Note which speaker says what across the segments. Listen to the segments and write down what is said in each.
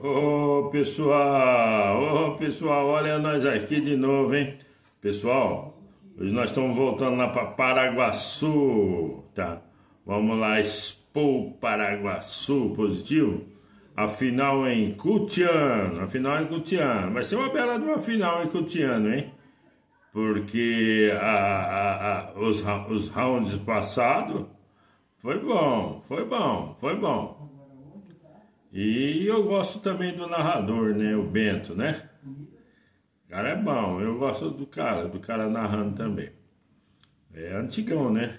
Speaker 1: Ô pessoal, olha nós aqui de novo, hein? Pessoal, hoje nós estamos voltando lá para Paraguaçu, tá? Vamos lá, Expo Paraguaçu, positivo? A final em Cutiano, vai ser uma bela de uma final em Cutiano, hein? Porque os rounds passados foi bom. E eu gosto também do narrador, né? O Bento, né? O cara é bom, eu gosto do cara narrando também. É antigão, né?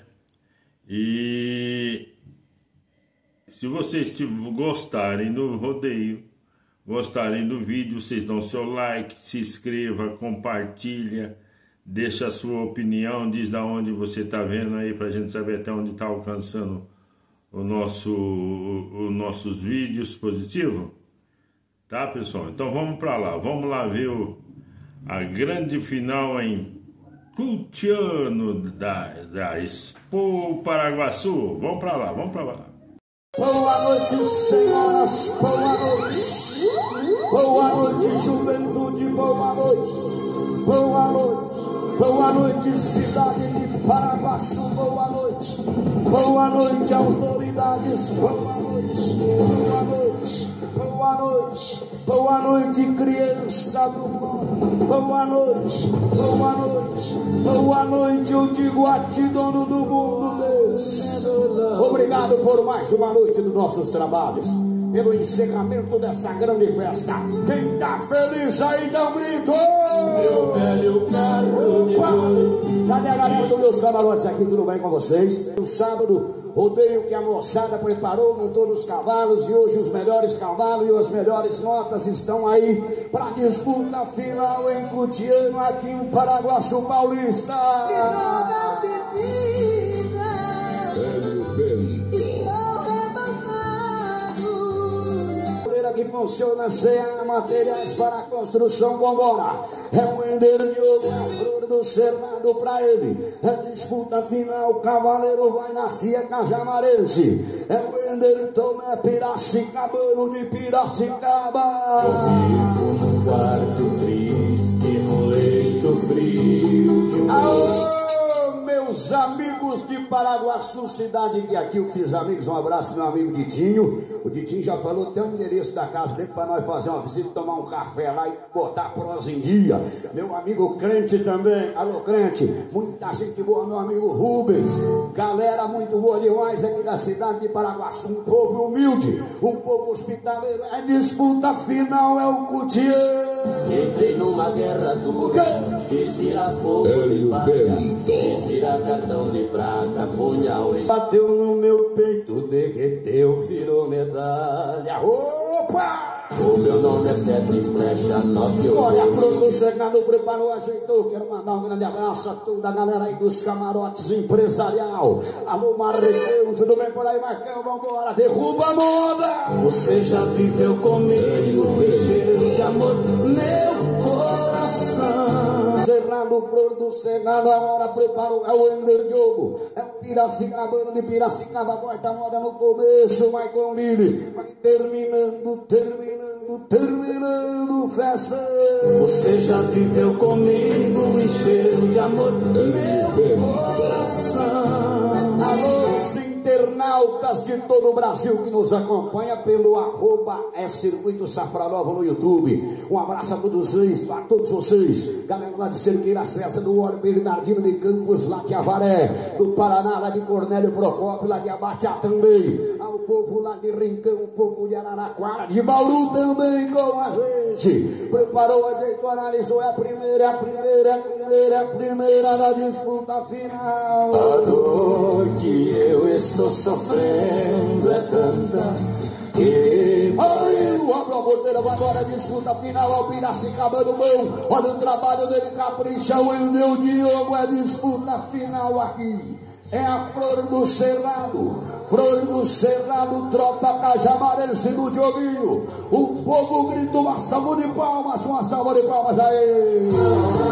Speaker 1: E se vocês gostarem do rodeio, gostarem do vídeo, vocês dão seu like, se inscreva, compartilha, deixa a sua opinião, diz da onde você tá vendo aí pra gente saber até onde tá alcançando os nossos vídeos positivos, tá, pessoal? Então vamos lá ver a grande final em Cutiano da Expo Paraguaçu. Vamos pra lá.
Speaker 2: Boa noite, senhoras, boa noite. Boa noite, juventude, boa noite. Boa noite, cidade de Paraguaçu, boa noite. Boa noite, autoridades, boa noite. Boa noite, criança do mundo. Boa noite, eu digo a ti, dono do mundo, Deus. Obrigado por mais uma noite dos nossos trabalhos, pelo encerramento dessa grande festa. Quem tá feliz aí, dá um grito! Meu velho carro de boi. Cadê a galera dos meus camarotes aqui? Tudo bem com vocês? No sábado, rodeio que a moçada preparou, montou nos cavalos, e hoje os melhores cavalos e as melhores notas estão aí para disputa final em Cutiano, aqui em Paraguaçu Paulista. Que funciona CA Materiais para Construção, vambora. É o Ender Diogo, a flor do cerrado pra ele. É disputa final, cavaleiro vai na Cia Cajamarense. É o Ender Tomé Piracicabano de Piracicaba.
Speaker 3: Eu vivo num quarto triste, no leito frio.
Speaker 2: Aô, meus amigos de Paraguaçu, cidade que aqui eu fiz amigos. Um abraço, meu amigo Ditinho. O Ditinho já falou até o endereço da casa dele para nós fazer uma visita, tomar um café lá e botar a prosa em dia. Meu amigo Crente também. Alô, Crente. Muita gente boa, meu amigo Rubens. Galera muito boa demais aqui da cidade de Paraguaçu. Um povo humilde, um povo hospitaleiro. É disputa final, é o Cutiano.
Speaker 3: Entrei numa guerra dura, fiz virar fogo de palha, fiz virar cartão de prata, punhal e...
Speaker 2: Bateu no meu peito, derreteu, virou medalha. Opa!
Speaker 3: O meu nome é Sete Flecha, Note.
Speaker 2: Olha, pronto, chegando, preparou, ajeitou. Quero mandar um grande abraço a toda a galera aí dos camarotes empresarial. Alô, Marrequeu, tudo bem por aí, Marcão? Vambora, derruba a moda!
Speaker 3: Você já viveu comigo, cheiro de amor, meu coração.
Speaker 2: Cerrado, flor do Cerrado, agora preparou, é o Ender Diogo. É o Piracicabano de Piracicaba, quarta moda no começo, Maicon Lili. Vai terminando festa.
Speaker 3: Você já viveu comigo e cheiro de amor, meu coração.
Speaker 2: Alô, internautas de todo o Brasil que nos acompanha pelo @Circuito Safranova no YouTube. Um abraço a todos vocês, galera lá de Cerqueira Cessa, do Óleo Bernardino de Campos, lá de Avaré, do Paraná, lá de Cornélio Procópio, lá de Abateá também, ao povo lá de Rincão, o povo de Araraquara, de Bauru também com a gente. Preparou, ajeitou, analisou, é a primeira da disputa final.
Speaker 3: A dor que eu estou sofrendo é tanta que...
Speaker 2: Abriu, abre a porteira, vai agora, disputa final, ao Piracicabano bom. Olha o trabalho dele, capricha, o Endeu Diogo, é disputa final aqui. É a flor do cerrado, tropa Cajamarense do Dioguinho. O povo grita uma salva de palmas aí.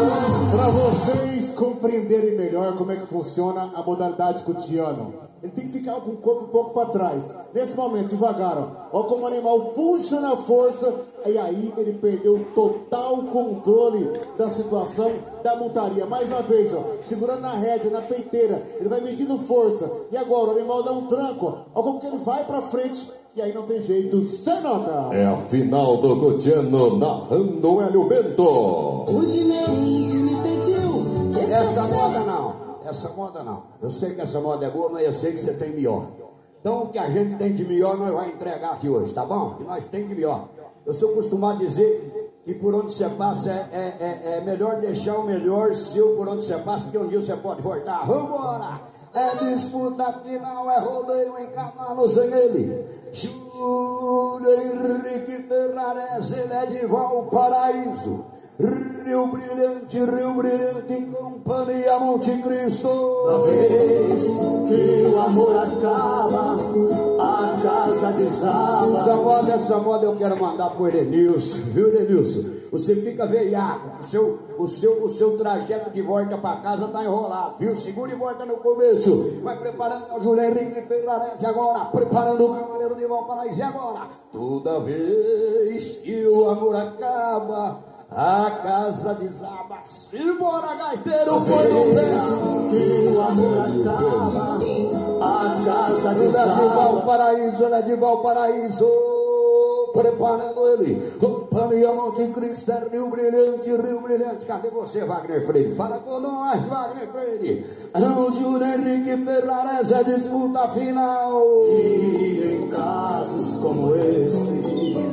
Speaker 4: Para vocês compreenderem melhor como é que funciona a modalidade cutiano, ele tem que ficar com o corpo um pouco para trás. Nesse momento, devagar, ó como o animal puxa na força, e aí ele perdeu total controle da situação da montaria. Mais uma vez, ó, segurando na rédea, na peiteira, ele vai medindo força. E agora o animal dá um tranco, ó como que ele vai para frente. E aí não tem jeito, sem nota.
Speaker 2: É a final do cutiano, narrando Hélio Bento.
Speaker 5: O Dinei me pediu.
Speaker 3: Essa moda não. Essa moda não. Eu sei que essa moda é boa, mas eu sei que você tem melhor. Então o que a gente tem de melhor nós vamos entregar aqui hoje, tá bom? Que nós tem de melhor. Eu sou acostumado a dizer que por onde você passa é melhor deixar o melhor seu por onde você passa, porque um dia você pode voltar. Vambora! É disputa final, é rodeio em cavalo sem ele. Júlio Henrique Ferrares, ele é de Valparaíso. Rio Brilhante, companhia Monte Cristo.
Speaker 5: Uma vez que o amor acaba, a casa desaba.
Speaker 3: Essa moda eu quero mandar pro Edenilson, viu, Edenilson? Você fica veiaco, o seu trajeto de volta pra casa tá enrolado, viu? Segura e volta no começo. Vai preparando o Júlio Henrique Ferrares agora, preparando o Cavaleiro de Valparaíso e agora. Toda vez que o amor acaba, a casa desaba. Simbora, gaiteiro, foi no pé.
Speaker 5: Que o amor acaba, a casa desaba.
Speaker 3: Ela é de Valparaíso, preparando ele. Companhia Monte Cristo, Rio Brilhante. Cadê você, Wagner Freire? Fala com nós, Wagner Freire. O Júlio Henrique Ferrares é disputa final.
Speaker 5: E em casos como esse,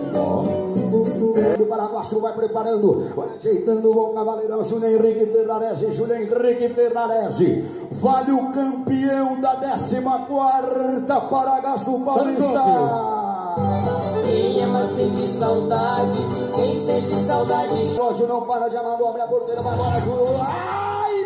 Speaker 3: O Paraguaçu vai preparando, vai ajeitando o bom cavaleirão. Júlio Henrique Ferrares. Vale o campeão da 14ª Paraguaçu Paulista.
Speaker 5: quem ama sente saudade, quem sente saudade.
Speaker 3: Hoje não para de amar, abre a porteira, vai embora, Júlio. Ai,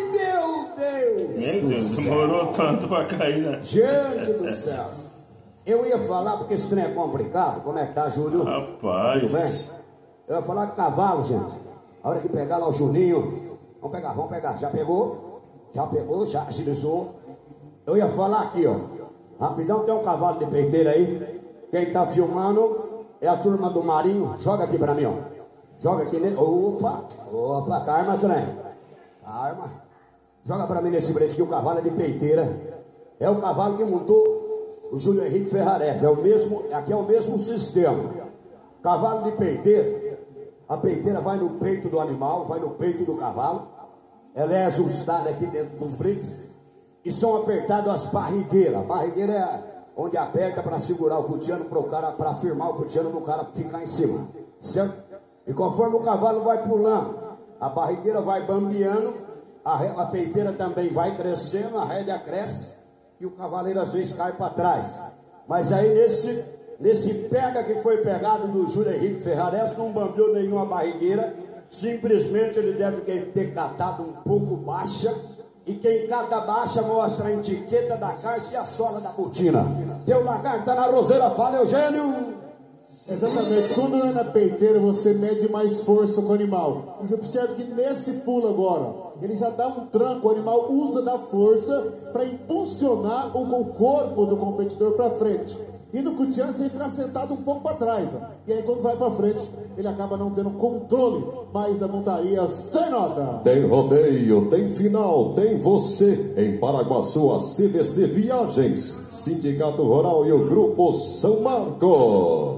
Speaker 3: meu Deus!
Speaker 1: Demorou tanto pra cair, né?
Speaker 3: Gente do céu! Eu ia falar porque esse trem é complicado. Como é que tá, Júlio?
Speaker 1: Rapaz.
Speaker 3: Tudo bem? Eu ia falar com cavalo, gente. A hora que pegar lá o Juninho. Vamos pegar. Já pegou, já agilizou. Eu ia falar aqui, ó. Rapidão, tem um cavalo de peiteira aí. Quem tá filmando é a turma do Marinho. Joga aqui pra mim, ó. Joga aqui nele. Opa, calma, trem. Calma. Joga pra mim nesse brete aqui, o cavalo é de peiteira. É o cavalo que montou o Júlio Henrique Ferrares. Aqui é o mesmo sistema. Cavalo de peiteira. A peiteira vai no peito do animal, vai no peito do cavalo. Ela é ajustada aqui dentro dos bretes. E são apertadas as barrigueiras. A barrigueira é onde aperta para segurar o cutiano para firmar o cutiano no cara ficar em cima. Certo? E conforme o cavalo vai pulando, a barrigueira vai bambeando, a peiteira também vai crescendo, a rédea cresce e o cavaleiro às vezes cai para trás. Mas aí nesse pega que foi pegado do Júlio Henrique Ferrares, não bambeou nenhuma barrigueira, simplesmente ele deve ter catado um pouco baixa, e quem cata baixa mostra a etiqueta da calça e a sola da botina. Teu lagarto tá na roseira, fala, Eugênio!
Speaker 4: Exatamente, quando é na peiteira você mede mais força com o animal. Você observa que nesse pulo agora, ele já dá um tranco, o animal usa da força para impulsionar o corpo do competidor para frente. E no cutiano tem que ficar sentado um pouco para trás. Ó. E aí quando vai para frente, ele acaba não tendo controle mais da montaria sem nota.
Speaker 2: Tem rodeio, tem final, tem você. Em Paraguaçu, a CVC Viagens, Sindicato Rural e o Grupo São Marcos.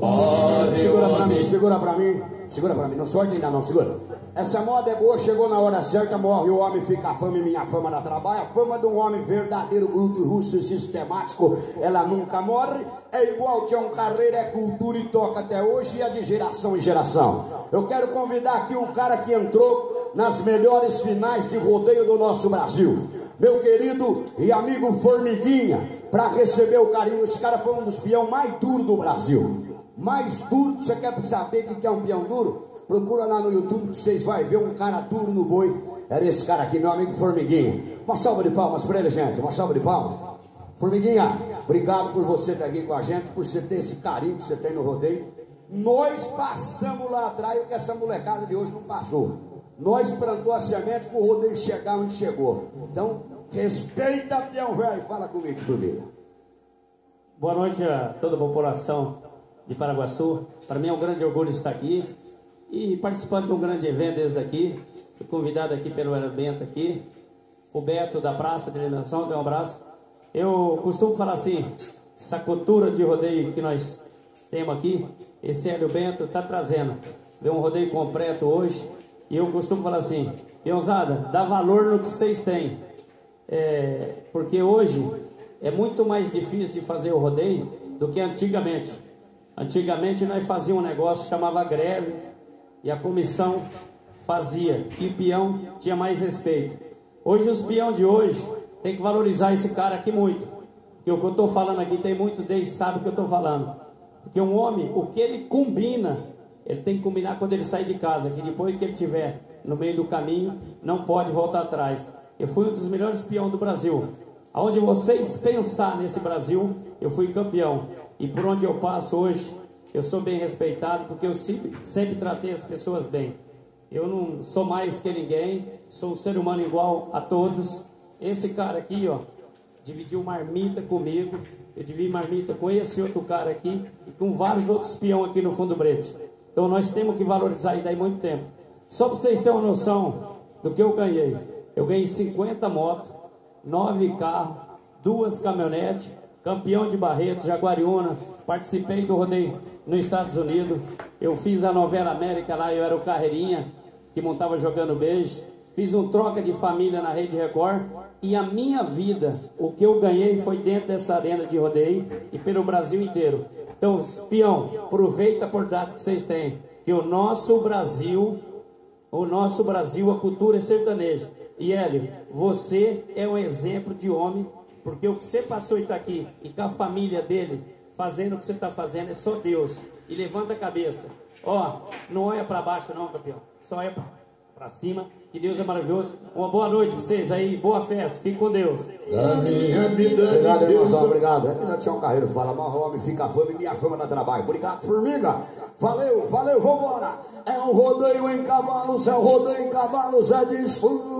Speaker 3: Segura pra mim, não sorte ainda não, segura. Essa moda é boa, chegou na hora certa, morre o homem, fica a fama e minha fama dá trabalho. A fama de um homem verdadeiro, bruto, russo e sistemático, ela nunca morre. É igual que é um carreiro, é cultura e toca até hoje e é de geração em geração. Eu quero convidar aqui um cara que entrou nas melhores finais de rodeio do nosso Brasil. Meu querido e amigo Formiguinha, para receber o carinho. Esse cara foi um dos peão mais duros do Brasil. Mais duro, você quer saber o que é um peão duro? Procura lá no YouTube que vocês vão ver um cara duro no boi. Era esse cara aqui, meu amigo Formiguinha. Uma salva de palmas para ele, gente. Uma salva de palmas. Formiguinha, obrigado por você estar aqui com a gente, por você ter esse carinho que você tem no rodeio. Nós passamos lá atrás o que essa molecada de hoje não passou. Nós plantou a semente para o rodeio chegar onde chegou. Então, respeita, peão velho. Fala comigo, família.
Speaker 6: Boa noite a toda a população de Paraguaçu. Para mim é um grande orgulho estar aqui e participando de um grande evento desde aqui. Fui convidado aqui pelo Bento aqui, o Beto da Praça de Alimentação, dá um abraço. Eu costumo falar assim, essa cultura de rodeio que nós temos aqui, esse Hélio Bento está trazendo. Deu um rodeio completo hoje e eu costumo falar assim, peãozada, dá valor no que vocês têm. Porque hoje é muito mais difícil de fazer o rodeio do que antigamente. Antigamente nós fazíamos um negócio que chamava greve e a comissão fazia e o peão tinha mais respeito. Hoje os peão de hoje tem que valorizar esse cara aqui muito. Porque o que eu estou falando aqui tem muitos deles que sabem o que eu estou falando. Porque um homem, o que ele combina, ele tem que combinar quando ele sai de casa, que depois que ele estiver no meio do caminho, não pode voltar atrás. Eu fui um dos melhores peões do Brasil. Aonde vocês pensar nesse Brasil, eu fui campeão. E por onde eu passo hoje, eu sou bem respeitado, porque eu sempre tratei as pessoas bem. Eu não sou mais que ninguém, sou um ser humano igual a todos. Esse cara aqui, ó, dividiu marmita comigo, eu dividi marmita com esse outro cara aqui e com vários outros peão aqui no Fundo Brete. Então nós temos que valorizar isso daí muito tempo. Só para vocês terem uma noção do que eu ganhei. Eu ganhei 50 motos, 9 carros, 2 caminhonetes, campeão de Barretos, Jaguariúna, participei do rodeio nos Estados Unidos. Eu fiz a novela América lá, eu era o Carreirinha, que montava Jogando Beijo. Fiz um troca de família na Rede Record. E a minha vida, o que eu ganhei foi dentro dessa arena de rodeio e pelo Brasil inteiro. Então, peão, aproveita a oportunidade que vocês têm. Que o nosso Brasil, a cultura é sertaneja. E Hélio, você é um exemplo de homem, porque o que você passou e está aqui, e com a família dele, fazendo o que você está fazendo, é só Deus. E levanta a cabeça. Ó, não olha para baixo não, campeão. Só olha para cima, que Deus é maravilhoso. Uma boa noite para vocês aí, boa festa, fique com Deus.
Speaker 3: Da minha vida, obrigado, irmãozão, obrigado. Ainda tinha um carreiro, fala, mas o homem fica a fama e minha fama dá trabalho. Obrigado, formiga. Valeu, vambora. É um rodeio em cavalos, é disputa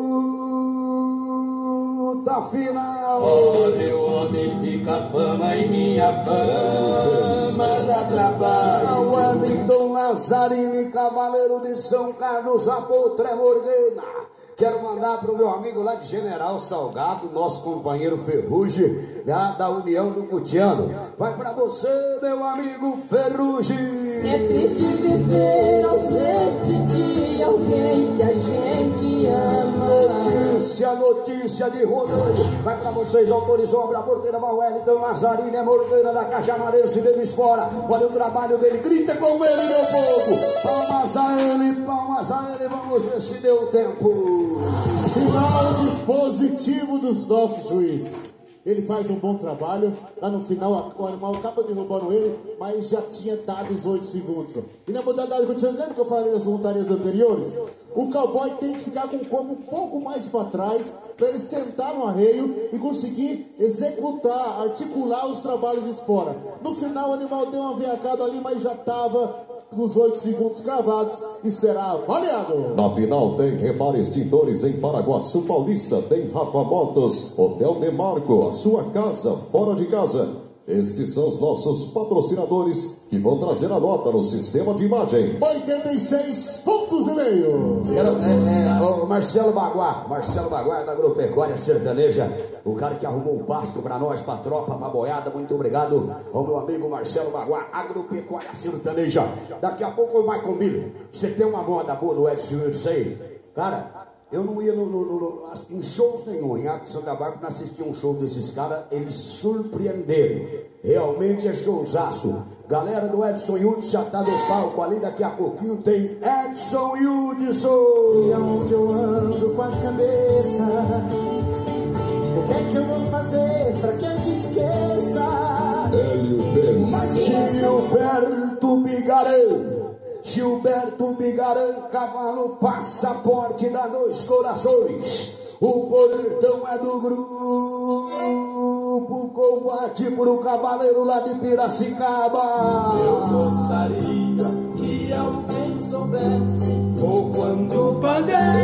Speaker 3: final.
Speaker 2: Olha, o homem fica a fama e minha fama dá trabalho.
Speaker 3: Wellington Lazzarini, cavaleiro de São Carlos, Apotre Morgana. Quero mandar para o meu amigo lá de General Salgado, nosso companheiro Ferrugem, da União do Cutiano. Vai para você, meu amigo Ferrugem.
Speaker 5: É triste viver ausente de alguém que a gente ama.
Speaker 3: Notícia de rodeio. Vai para vocês, autorizou, abre a porteira, vai Wellington Lazzarini, Morgana da Cajamarense, dele espora. Olha o trabalho dele, grita com ele, meu povo. Palmas a ele, vamos ver se deu tempo.
Speaker 4: Sinal positivo dos nossos juízes. Ele faz um bom trabalho. Lá no final, o animal acaba derrubando ele, mas já tinha dado os 8 segundos. E na modalidade continuando, lembra que eu falei nas voltarias anteriores? O cowboy tem que ficar com o corpo um pouco mais para trás, para ele sentar no arreio e conseguir executar, articular os trabalhos de espora. No final, o animal deu uma veacada ali, mas já estava nos 8 segundos cravados e será avaliado.
Speaker 7: Na final tem Repar Extintores em Paraguaçu Paulista, tem Rafa Motos, Hotel Demarco, a sua casa fora de casa. Estes são os nossos patrocinadores que vão trazer a nota no sistema de imagem.
Speaker 4: 86,5 pontos.
Speaker 3: O Marcelo Baguá da Agropecuária Sertaneja, o cara que arrumou o pasto para nós, pra tropa, pra boiada. Muito obrigado ao meu amigo Marcelo Baguá, Agropecuária Sertaneja. Daqui a pouco o Michael Miller. Você tem uma moda boa do Edson Wilson aí? Cara, eu não ia em shows nenhum, em Acre Santa Bárbara, não assisti um show desses caras, eles surpreenderam. Realmente é showzaço. Galera do Edson Hudson já tá no palco ali, daqui a pouquinho tem Edson Hudson.
Speaker 2: E aonde eu ando com a cabeça, o que é que eu vou fazer pra que eu te esqueça?
Speaker 3: Gilberto Bigarã, cavalo passaporte da Dois Corações. O portão é do grupo Combate pro Cavaleiro lá de Piracicaba.
Speaker 2: Eu gostaria que alguém soubesse o quanto paguei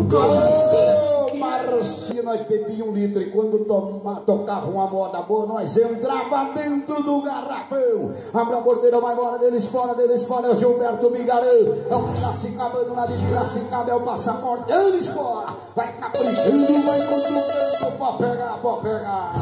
Speaker 2: Marcia, nós bebíamos 1 litro e quando tocava uma moda boa, nós entrava dentro do garrafão. Abre a porteira, vai embora, dele fora, é o Gilberto Migarão. É o Piracicaba, do lado de Piracicaba, é o passaporte, eles fora. Vai caprichando, vai controlando, pode pegar.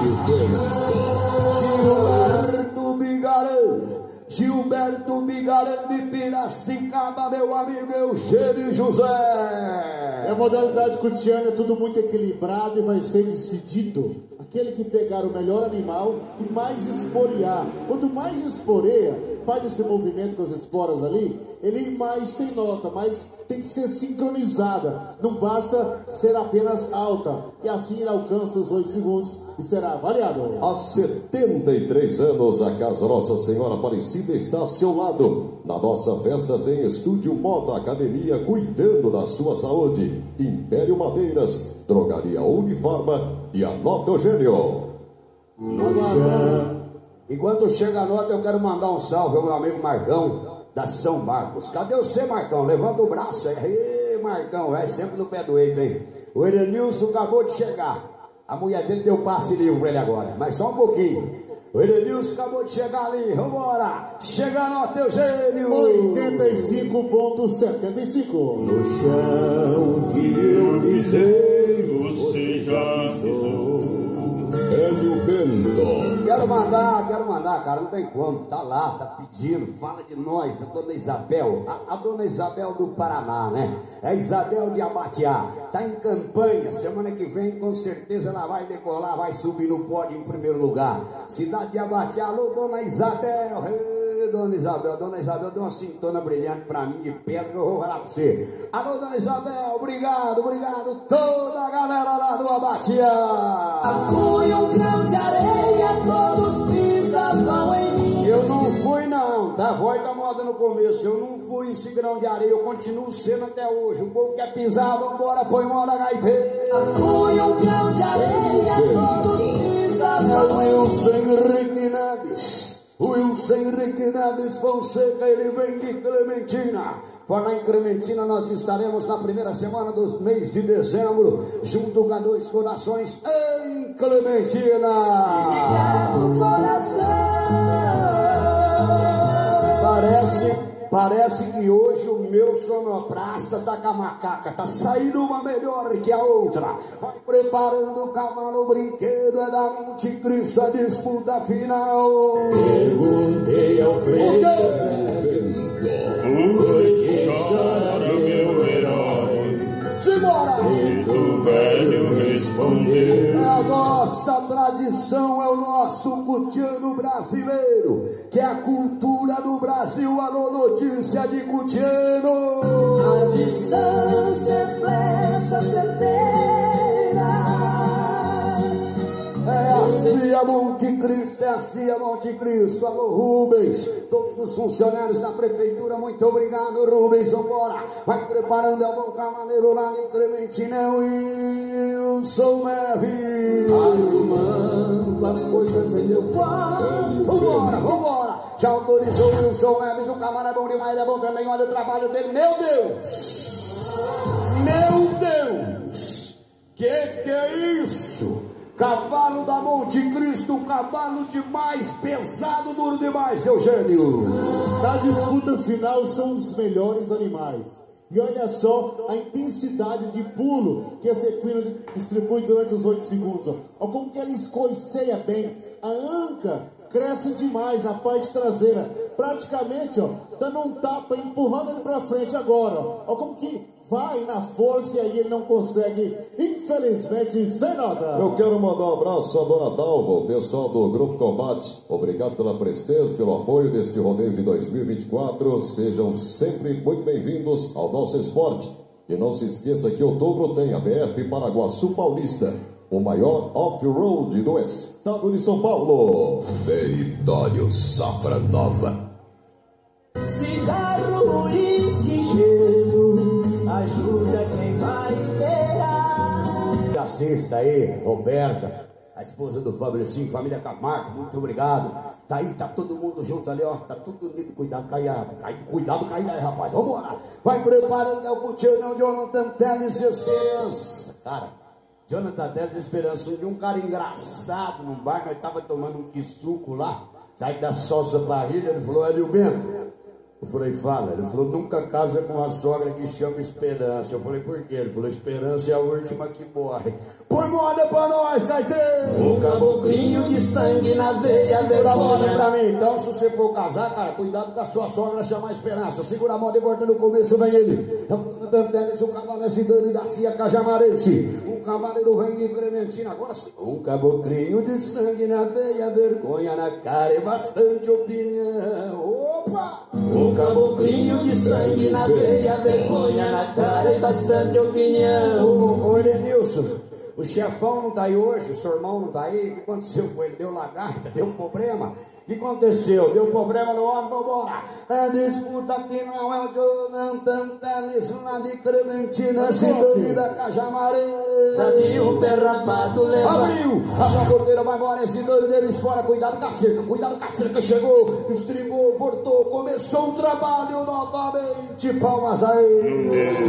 Speaker 2: Gilberto Migarão de Piracicaba, meu amigo Eugênio José.
Speaker 4: A modalidade curtiana é tudo muito equilibrado e vai ser decidido. Aquele que pegar o melhor animal e mais esporear. Quanto mais esporeia, faz esse movimento com as esporas ali, ele mais tem nota, mas tem que ser sincronizada. Não basta ser apenas alta. E assim ele alcança os 8 segundos e será avaliado.
Speaker 7: Há 73 anos, a Casa Nossa Senhora Aparecida está ao seu lado. Na nossa festa tem Estúdio Moda Academia cuidando da sua saúde. Império Madeiras, Drogaria Unifarma e a Nota Eugênio.
Speaker 2: Enquanto chega a nota, eu quero mandar um salve ao meu amigo Marcão, da São Marcos. Cadê você, Marcão? Levanta o braço aí. Ei, Marcão, vai sempre no pé do eito, hein? O Edenilson acabou de chegar. A mulher dele deu passe livre pra ele agora, mas só um pouquinho. O Edenilson acabou de chegar ali, vambora. Chega a nota, Eugênio.
Speaker 4: 85,75.
Speaker 1: No chão que eu pisei, você já pisou.
Speaker 7: Hélio Bento.
Speaker 2: Quero mandar, cara, não tem como, tá lá, tá pedindo, fala de nós, a dona Isabel, a dona Isabel do Paraná, né? É a Isabel de Abatiá, tá em campanha, semana que vem com certeza ela vai decolar, vai subir no pódio em primeiro lugar. Cidade de Abatiá, alô, dona Isabel, dona Isabel deu uma cintona brilhante pra mim de pedra que eu vou falar pra você. Alô, dona Isabel, obrigado, toda a galera lá do Abatiá.
Speaker 5: Fui um grão de areia, todos pisavam em mim.
Speaker 2: Eu não fui não, tá? Voz da moda no começo, eu não fui esse grão de areia, eu continuo sendo até hoje. O povo quer pisar, vambora, põe moda gaiteira.
Speaker 5: Fui um grão de areia, todos pisavam em mim.
Speaker 2: Wilson Henrique Neves Fonseca, ele vem de Clementina. Falar em Clementina, nós estaremos na primeira semana do mês de dezembro, junto com a Dois Corações em Clementina. Parece que hoje o meu sonoplasta tá com a macaca, tá saindo uma melhor que a outra. Vai preparando o cavalo, o brinquedo é da Montecristo, a disputa final.
Speaker 7: Perguntei ao preto.
Speaker 1: Porque chora, meu herói.
Speaker 2: Simbora!
Speaker 1: Preto velho respondeu.
Speaker 2: A nossa tradição é o nosso cutiano brasileiro, que é a cultura do Brasil. Alô, notícia de cutiano.
Speaker 5: A distância é flecha certeira.
Speaker 2: É assim a Montecristo, alô Rubens, todos os funcionários da prefeitura, muito obrigado, Rubens, vambora, vai preparando é o bom cavaleiro lá em Clementina, Wilson Neves, arrumando as coisas em meu quarto, vambora, já autorizou o Wilson Neves, o camarada é bom demais, ele é bom também, olha o trabalho dele, meu Deus, que é isso? Cavalo da Montecristo, cavalo demais, pesado, duro demais, Eugênio.
Speaker 4: Na disputa final são os melhores animais. E olha só a intensidade de pulo que esse equino distribui durante os 8 segundos. Olha como que ela escoiceia bem. A anca cresce demais, a parte traseira. Praticamente, ó, dando um tapa, empurrando ele pra frente agora. Olha como que vai na força e aí ele não consegue, infelizmente, sem nada.
Speaker 7: Eu quero mandar um abraço à dona Dalva, o pessoal do Grupo Combate. Obrigado pela presteza, pelo apoio deste rodeio de 2024. Sejam sempre muito bem-vindos ao nosso esporte. E não se esqueça que em outubro tem a BF Paraguaçu Paulista, o maior off-road do estado de São Paulo. Território Safra Nova.
Speaker 5: Cigarro, uísque, gelo, ajuda quem vai esperar.
Speaker 2: Assista aí, Roberta,
Speaker 3: a esposa do Fabricinho, família Camargo, muito obrigado. Tá aí, tá todo mundo junto ali, ó. Tá tudo lindo, cuidado, cuidado, cai daí, rapaz. Vambora. Vai preparando, é o Putinho, Jonathan Teles Esperança. Cara, Jonathan Teles Esperança, de um cara engraçado num bar, nós tava tomando um quisuco lá. Sai da salsa barriga, ele falou, Hélio Bento. Eu falei, fala. Ele falou, nunca casa com a sogra que chama Esperança. Eu falei, por quê? Ele falou, Esperança é a última que morre. Põe moda pra nós, gaiteiro!
Speaker 2: O caboclinho de sangue na veia,
Speaker 3: segura a moda pra mim. Então, se você for casar, cara, cuidado com a sua sogra chamar Esperança. Segura a moda e volta no começo, vem ele. O cavalo é Cidane da Cia Cajamarense. O cavaleiro vem de Clementina. Agora sim. Um caboclinho de sangue na veia, vergonha na cara e bastante opinião. Opa!
Speaker 2: O caboclinho de sangue na veia, vergonha na cara e bastante opinião.
Speaker 3: Ô Elenilson, o chefão não tá aí hoje, o seu irmão não tá aí. O que aconteceu com ele? Deu lagarta, deu problema. O que aconteceu? Deu problema no homem, vambora. A disputa final é o Jonathan Teles lá de Clementina, Cidade da Cajamarense.
Speaker 2: Sadio, pé rapado, leva.
Speaker 3: Abriu, abre a porteira, vai embora, esse doido deles fora. Cuidado com a cerca, chegou, estribou, voltou, começou o trabalho novamente. Palmas aí.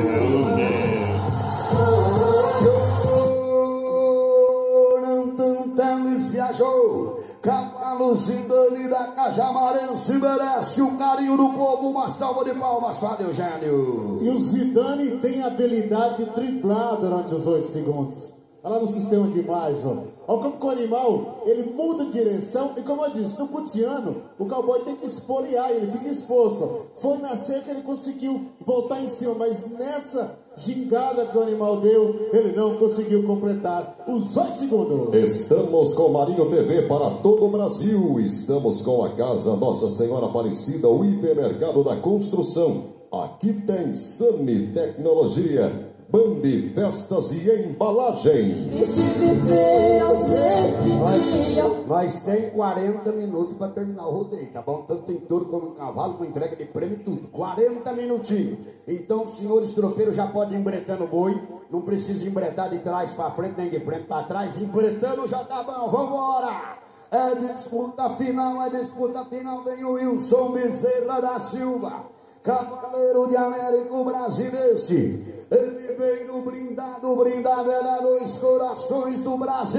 Speaker 3: Jonathan Teles viajou. Cavalo Zidane da Cajamarense merece o carinho do povo. Uma salva de palmas, fala Eugênio.
Speaker 4: E o Zidane tem habilidade de triplar durante os 8 segundos. Olha lá no sistema de imagem, ó. Olha como que o animal, ele muda de direção. E como eu disse, no putiano, o cowboy tem que esporear, ele fica exposto. Foi na cerca, ele conseguiu voltar em cima, mas nessa gingada que o animal deu, ele não conseguiu completar os 8 segundos.
Speaker 7: Estamos com Marinho TV para todo o Brasil. Estamos com a Casa Nossa Senhora Aparecida, o hipermercado da construção. Aqui tem Sami Tecnologia, Bambi Festas e Embalagem.
Speaker 3: Nós tem 40 minutos para terminar o rodeio, tá bom? Tanto tem touro como cavalo, com entrega de prêmio e tudo. 40 minutinhos. Então, os senhores tropeiros já podem embretando o boi. Não precisa embretar de trás para frente, nem de frente para trás. Embretando já tá bom. Vambora! É disputa final. Vem o Wilson Bezerra da Silva, cavaleiro de Américo Brasilense. Ele vem no brindado é dos corações do Brasil.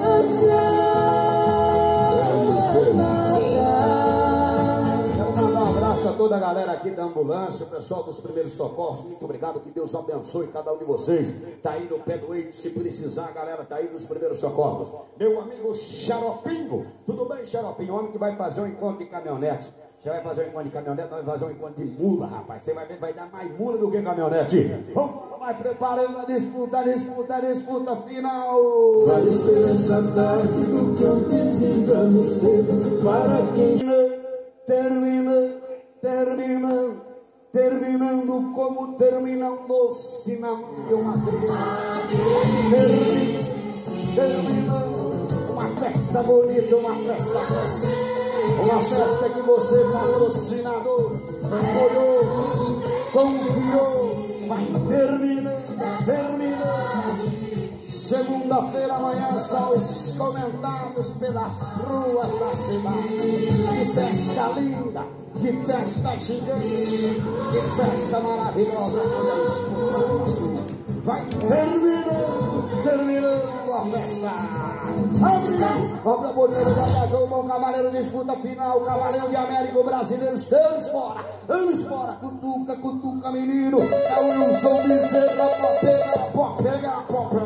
Speaker 3: Quero mandar um abraço a toda a galera aqui da ambulância, o pessoal dos primeiros socorros. Muito obrigado, que Deus abençoe cada um de vocês. Tá aí no pé do eito, se precisar, a galera tá aí dos primeiros socorros. Meu amigo Xaropinho, tudo bem, Xaropinho? O homem que vai fazer um encontro de caminhonete. Você vai fazer um encontro de caminhonete, nós vamos fazer um encontro de mula, rapaz. Você vai ver, vai dar mais mula do que caminhonete. Vamos, vai preparando a disputa final.
Speaker 2: Vale esperança tarde do que ontem se engano cedo. Para quem
Speaker 3: terminando como termina um doce na mão de uma criança. Terminando uma festa bonita, uma festa que você, patrocinador, apoiou, confiou, vai terminar. Segunda-feira amanhã são os comentários pelas ruas da cidade. Que festa linda, que festa gigante, que festa maravilhosa. Vai terminando a festa. Abre a bordeira, já viajou, bom cavaleiro, disputa final, cavaleiro de Américo Brasileiro, eles fora, cutuca, menino, é o Wilson Bezerra, pode pegar.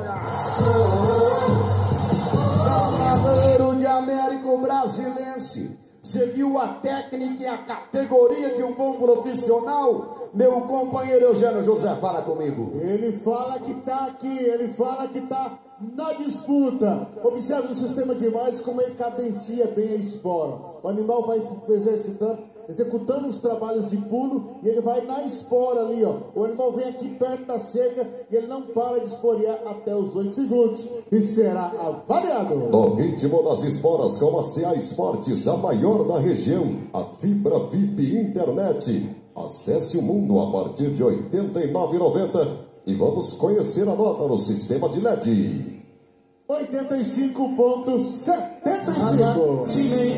Speaker 3: Cavaleiro de Américo Brasilense. Você viu a técnica e a categoria de um bom profissional? Meu companheiro Eugênio José, fala comigo.
Speaker 4: Ele fala que tá aqui, ele fala que tá na disputa. Observe no sistema de imagens como ele cadencia bem a espora. O animal vai executando os trabalhos de pulo e ele vai na espora ali, ó. O animal vem aqui perto da cerca e ele não para de esporear até os 8 segundos e será avaliado.
Speaker 7: O ritmo das esporas com a CA Esportes, a maior da região, a fibra VIP Internet. Acesse o mundo a partir de R$ 89,90 e vamos conhecer a nota no sistema de LED.
Speaker 4: 85,75.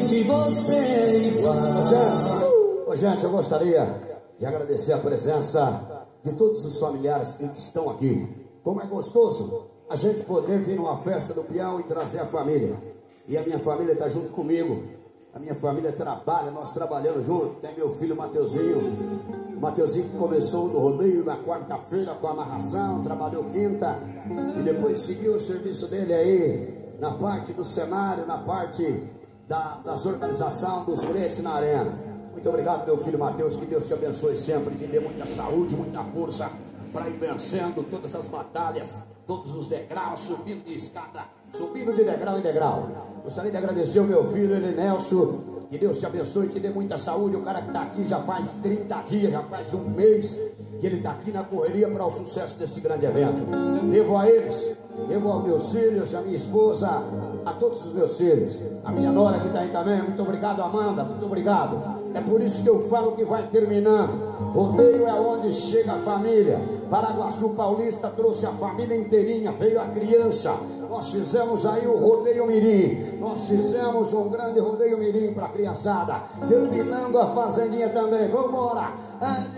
Speaker 3: Gente, eu gostaria de agradecer a presença de todos os familiares que estão aqui. Como é gostoso a gente poder vir numa festa do peão e trazer a família. E a minha família está junto comigo. A minha família trabalha, nós trabalhando junto. Tem meu filho Mateuzinho. O Mateuzinho que começou no rodeio na quarta-feira com a amarração, trabalhou quinta e depois seguiu o serviço dele aí na parte do cenário, na parte das organizações, dos fretes na arena. Muito obrigado, meu filho Mateus, que Deus te abençoe sempre, que dê muita saúde, muita força para ir vencendo todas as batalhas, todos os degraus, subindo de escada, subindo de degrau em degrau. Gostaria de agradecer o meu filho, ele Nelson, que Deus te abençoe e te dê muita saúde. O cara que está aqui já faz 30 dias, já faz um mês que ele está aqui na correria para o sucesso desse grande evento. Devo a eles, devo aos meus filhos, a minha esposa, a todos os meus filhos, a minha nora que está aí também. Muito obrigado, Amanda, muito obrigado. É por isso que eu falo que vai terminando. Rodeio é onde chega a família. Paraguaçu Paulista trouxe a família inteirinha, veio a criança. Nós fizemos aí o rodeio mirim. Nós fizemos um grande rodeio mirim para a criançada. Terminando a fazendinha também. Vambora! É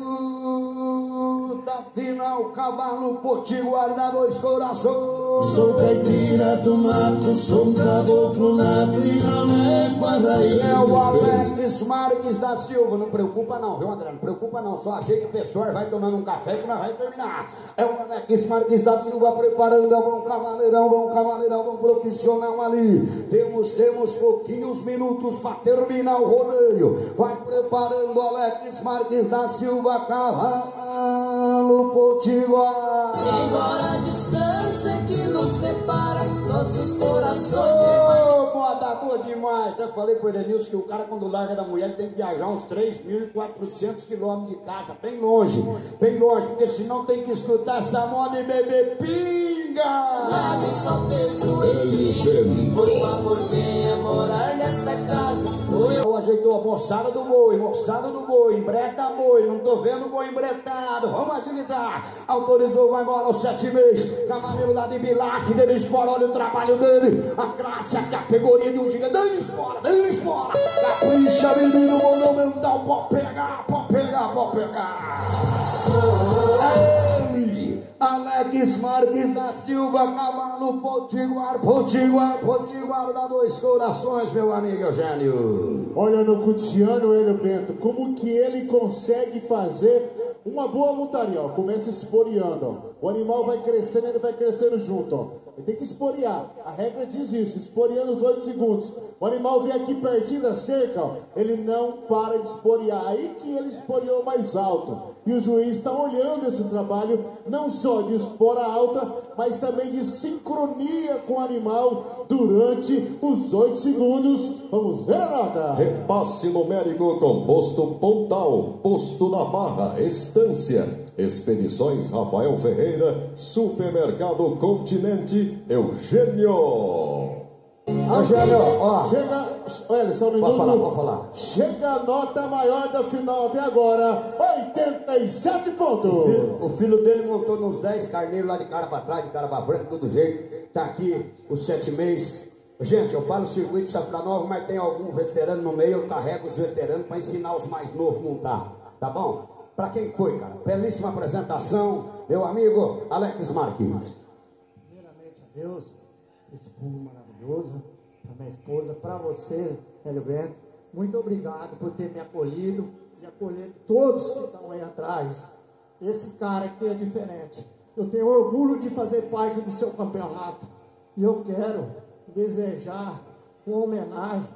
Speaker 3: disputa final, cavalo potiguar da Dois Corações.
Speaker 8: Sou caipira do mato, sou um caboclo nato e não é paraíso.
Speaker 3: É o Alex Marques da Silva. Não preocupa não, viu, André? Não preocupa não. Só ajeita o pessoal, vai tomando um café que nós vai terminar. É o Alex Marques da Silva preparando. Vamos cavaleirão, vamos profissional ali. Temos pouquinhos minutos para terminar o rodeio. Vai preparando Alex Marques da Silva, cavalo potiguar.
Speaker 5: Embora a distância que nos separa, nossos corações.
Speaker 3: Moda boa demais. Eu falei pro Edenilson que o cara, quando larga da mulher, tem que viajar uns 3.400 quilômetros de casa, bem longe, porque senão tem que escutar essa moda e beber pinga.
Speaker 5: Lave só penso em ti, por favor venha morar nesta casa.
Speaker 3: Ajeitou a moçada do boi, embreta boi, não tô vendo boi embretado, vamos agilizar. Autorizou, vai embora aos 7 meses. Cavaleiro lá de Bilac, dele espora, olha o trabalho dele. A graça, a categoria de um gigante, dele espora. Capricha, menino monumental, pode pegar. Ele, Alex Marques da Silva, cavalo potiguar da Dois Corações, meu amigo Eugênio.
Speaker 4: Olha no Cutiano, ele, Bento, como que ele consegue fazer uma boa montaria, ó. Começa esporeando, ó. O animal vai crescendo, ele vai crescendo junto, ó. Ele tem que esporear. A regra diz isso, esporeando os 8 segundos. O animal vem aqui pertinho da cerca, ó. Ele não para de esporear. Aí que ele esporeou mais alto. E o juiz está olhando esse trabalho, não só de espora alta, mas também de sincronia com o animal durante os 8 segundos. Vamos ver a nota.
Speaker 7: Repasse numérico com posto Pontal, posto da Barra, Estância, Expedições Rafael Ferreira, Supermercado Continente, Eugênio.
Speaker 3: Eugênio, ó.
Speaker 4: Chega, olha, só um minuto.
Speaker 3: Pode falar.
Speaker 4: Chega a nota maior da final até agora, 87 pontos.
Speaker 3: O filho dele montou nos 10 carneiros lá de cara pra trás, de cara pra frente, de todo jeito. Tá aqui os 7 meses. Gente, eu falo circuito de Safra Nova, mas tem algum veterano no meio, eu carrego os veteranos para ensinar os mais novos a montar. Tá bom? Pra quem foi, cara? Belíssima apresentação, meu amigo Alex Marques.
Speaker 9: Primeiramente a Deus, esse povo maravilhoso, para minha esposa, para você, Hélio Bento, muito obrigado por ter me acolhido e acolher todos que estão aí atrás. Esse cara aqui é diferente. Eu tenho orgulho de fazer parte do seu campeonato e eu quero desejar uma homenagem.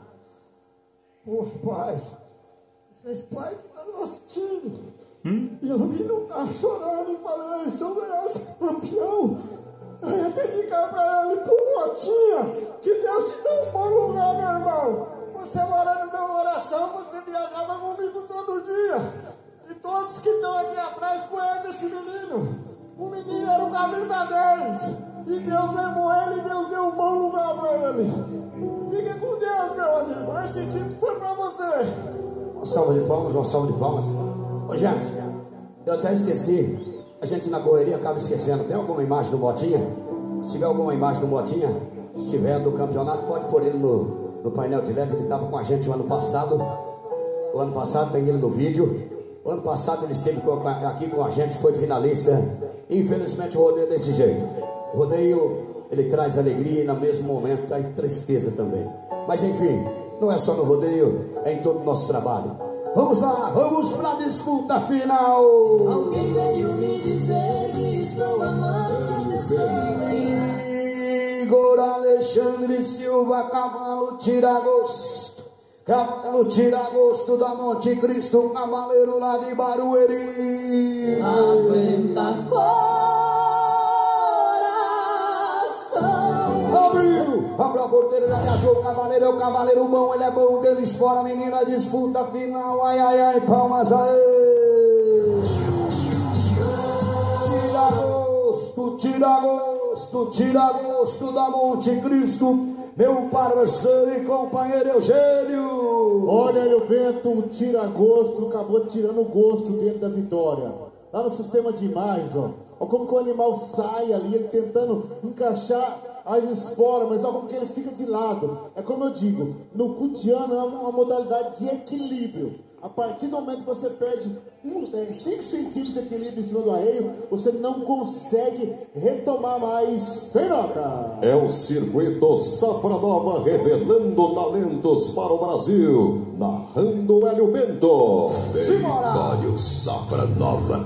Speaker 9: O rapaz fez parte do nosso time. E eu vim no carro chorando e falei, se eu ganhasse campeão, eu ia dedicar pra ele, pro Motinha, que Deus te dê um bom lugar, meu irmão. Você mora no meu coração, você viajava comigo todo dia. E todos que estão aqui atrás conhecem esse menino. O menino era o camisa 10. E Deus levou ele e Deus deu um bom lugar pra ele. Fique com Deus, meu amigo. Esse título foi pra você.
Speaker 3: Uma salva de palmas. Ô, gente, eu até esqueci. A gente na correria acaba esquecendo. Tem alguma imagem do Motinha? Se tiver alguma imagem do Motinha, se tiver do campeonato, pode pôr ele no painel de LED. Ele estava com a gente o ano passado. O ano passado tem ele no vídeo. O ano passado ele esteve aqui com a gente, foi finalista. Infelizmente o rodeio é desse jeito. O rodeio, ele traz alegria e no mesmo momento traz tristeza também. Mas enfim, não é só no rodeio, é em todo o nosso trabalho. Vamos lá, vamos para a disputa final.
Speaker 8: Alguém veio me dizer que estou amando a pessoa.
Speaker 3: Igor Alexandre Silva, cavalo tira gosto. Cavalo tira gosto da Monte Cristo, cavaleiro lá de Barueri.
Speaker 5: Aguenta coração.
Speaker 3: Abriu a porteira, já viajou o cavaleiro, é o cavaleiro bom, ele é bom, deles fora, menina, disputa final, ai, ai, ai, palmas aí. Tira gosto da Monte Cristo, meu parceiro e companheiro Eugênio.
Speaker 4: Olha, Hélio Bento, um tira-gosto, acabou tirando o gosto dentro da vitória. Lá no sistema de imagens, ó. Olha como que o animal sai ali, ele tentando encaixar as esporas, mas olha como que ele fica de lado. É como eu digo, no cutiano é uma modalidade de equilíbrio. A partir do momento que você perde 5 centímetros de equilíbrio em cima do arreio, você não consegue retomar mais. Sem nota!
Speaker 7: É o circuito Safra Nova, revelando talentos para o Brasil. Narrando Hélio Bento.
Speaker 3: Vitório
Speaker 7: Safra Nova.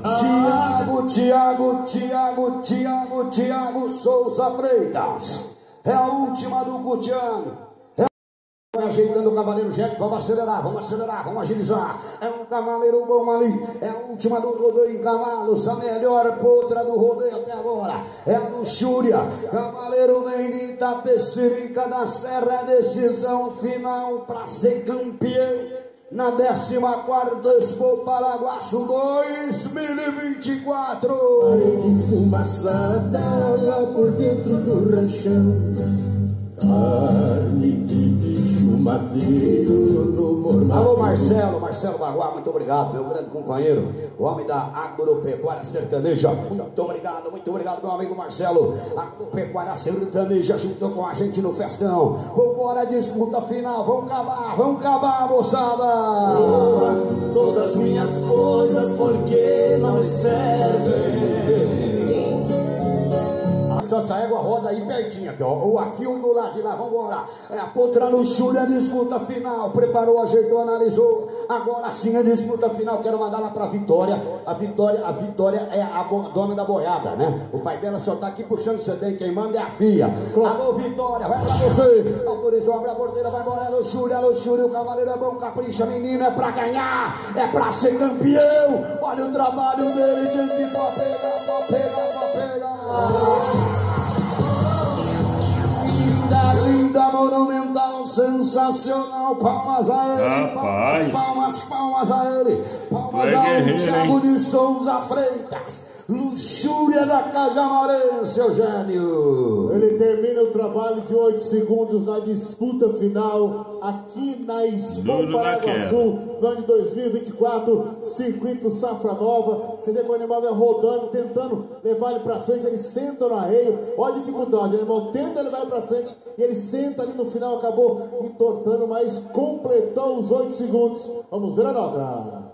Speaker 3: Tiago Souza Freitas. É a última do cutiano. Ajeitando o cavaleiro, gente, vamos acelerar, vamos agilizar. É um cavaleiro bom ali, é a última do rodeio em cavalos, a melhor potra do rodeio até agora. É a luxúria, cavaleiro vem de Itapecerica da Serra, decisão final para ser campeão na 14ª Expo Paraguaçu 2024.
Speaker 8: Parede fumaçada lá por dentro do ranchão. Carne de bicho mateiro no mormaço.
Speaker 3: Alô Marcelo Baguá, muito obrigado, meu grande companheiro, o homem da agropecuária sertaneja. Muito obrigado, meu amigo Marcelo. Agropecuária sertaneja juntou com a gente no festão. Vambora, disputa final, vamos acabar, moçada.
Speaker 8: Todas minhas coisas porque não servem.
Speaker 3: Essa égua roda aí pertinho aqui, ó. Ou aqui ou do lado de lá, vambora. É a potra luxúria, a disputa final. Preparou, ajeitou, analisou. Agora sim a disputa final. Quero mandar lá pra Vitória. A Vitória é a dona da boiada, né? O pai dela só tá aqui puxando o CD. Quem manda é a filha. Alô, Vitória, vai pra você. Autorizou, abre a porteira, vai embora. Luxúria, o cavaleiro é bom, capricha, menino, é pra ganhar. É pra ser campeão. Olha o trabalho dele, gente, pra pegar. Linda, monumental, sensacional. Palmas a ele. Palmas a ele. Palmas ao Thiago de Souza Freitas. Luxúria da Cajamarense, Eugênio.
Speaker 4: Ele termina o trabalho de 8 segundos na disputa final aqui na Expo Paraguaçu, no ano de 2024, circuito Safra Nova. Você vê que o animal vai rodando, tentando levar ele pra frente, ele senta no arreio. Olha a dificuldade, o animal tenta levar ele pra frente e ele senta ali no final, acabou entortando, mas completou os 8 segundos. Vamos ver a nota.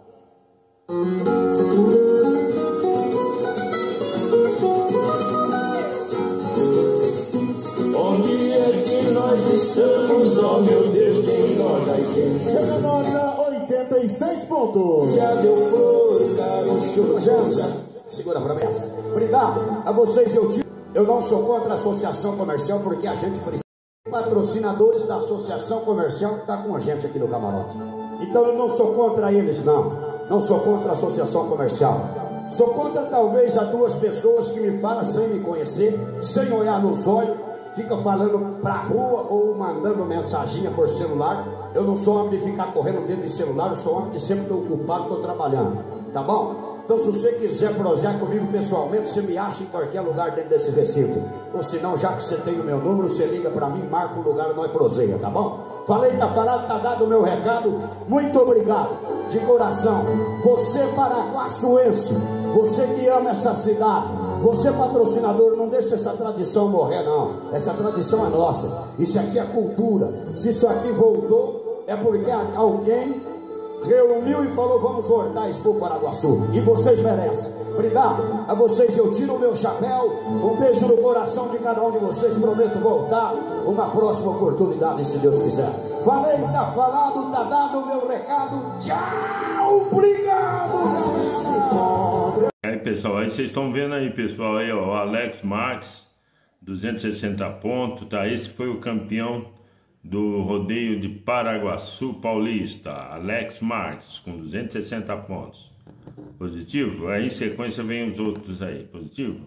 Speaker 8: Onde é que nós estamos? Oh meu Deus, quem nota e quem
Speaker 4: chega a nota 86 pontos.
Speaker 8: já deu flor, caro show.
Speaker 3: Segura a promessa. Obrigado a vocês, eu não sou contra a associação comercial, porque a gente precisa de patrocinadores da associação comercial que está com a gente aqui no camarote. Então eu não sou contra eles, não sou contra a associação comercial. Sou contra talvez a 2 pessoas que me falam sem me conhecer, sem olhar nos olhos, fica falando pra rua ou mandando mensaginha por celular. Eu não sou homem de ficar correndo dentro de celular, eu sou homem de sempre estou ocupado, estou trabalhando, tá bom? Então se você quiser prosear comigo pessoalmente, você me acha em qualquer lugar dentro desse recinto. Ou se não, já que você tem o meu número, você liga pra mim, marca o lugar e nós proseia, tá bom? Falei, tá falado, tá dado o meu recado. Muito obrigado, de coração. Você paraguaçuense, você que ama essa cidade, Você, patrocinador, não deixa essa tradição morrer, não. Essa tradição é nossa. Isso aqui é cultura. Se isso aqui voltou, é porque alguém reuniu e falou: vamos voltar isso para o Paraguaçu. E vocês merecem. Obrigado a vocês, eu tiro o meu chapéu. Um beijo no coração de cada um de vocês. Prometo voltar uma próxima oportunidade, se Deus quiser. Falei, tá falado, tá dado o meu recado. Tchau, obrigado.
Speaker 1: Aí, pessoal, aí vocês estão vendo aí, pessoal, aí, ó, o Alex Marques, 260 pontos, tá? Esse foi o campeão do rodeio de Paraguaçu Paulista, Alex Marques, com 260 pontos. Positivo? Aí em sequência vem os outros aí. Positivo?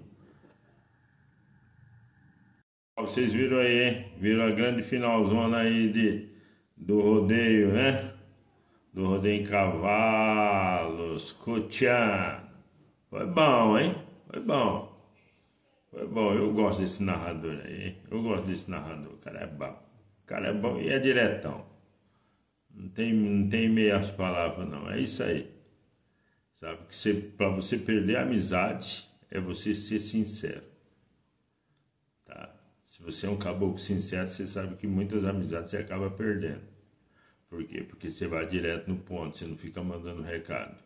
Speaker 1: Vocês viram aí, hein? Viram a grande finalzona aí do rodeio, né? Do rodeio em cavalos, Cotian. Foi bom, hein? Foi bom. Foi bom. Eu gosto desse narrador aí, hein? Eu gosto desse narrador. O cara é bom. O cara é bom e é diretão. Não tem meias palavras, não. É isso aí. Sabe que para você perder a amizade é você ser sincero. Tá? Se você é um caboclo sincero, você sabe que muitas amizades você acaba perdendo. Por quê? Porque você vai direto no ponto, você não fica mandando recado.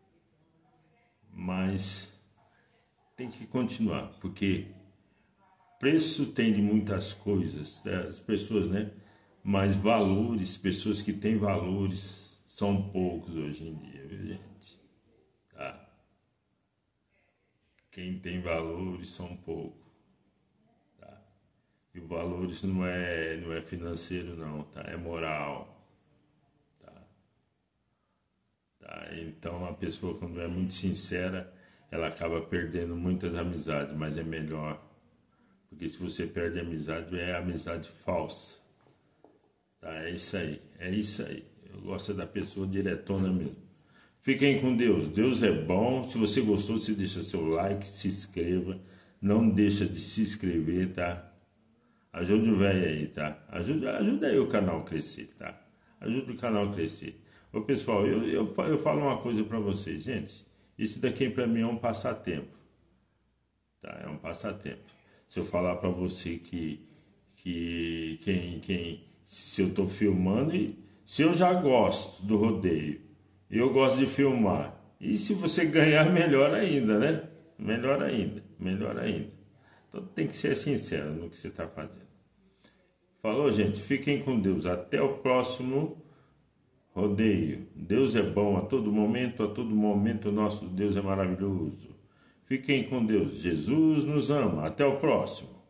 Speaker 1: Mas tem que continuar, porque preço tem de muitas coisas, né? As pessoas, né? Mas valores, pessoas que têm valores são poucos hoje em dia, viu, gente? Tá? Quem tem valores são poucos, tá? E o valores não é financeiro, não, tá? É moral, tá? Tá? Então a pessoa, quando é muito sincera, ela acaba perdendo muitas amizades, mas é melhor, porque se você perde amizade, é amizade falsa, tá? É isso aí, é isso aí. Eu gosto da pessoa diretona mesmo. Fiquem com Deus. Deus é bom. Se você gostou, você deixa seu like, se inscreva. Não deixa de se inscrever, tá? Ajude o velho aí, tá? Ajuda aí o canal a crescer, tá? Ajuda o canal a crescer. Ô, pessoal, eu falo uma coisa pra vocês, gente. Isso daqui pra mim é um passatempo, tá? É um passatempo. Se eu falar pra você se eu tô filmando e se eu já gosto do rodeio, eu gosto de filmar. E se você ganhar, melhor ainda, né? Melhor ainda, melhor ainda. Então tem que ser sincero no que você está fazendo. Falou, gente? Fiquem com Deus. Até o próximo rodeio. Deus é bom a todo momento o nosso Deus é maravilhoso. Fiquem com Deus. Jesus nos ama. Até o próximo.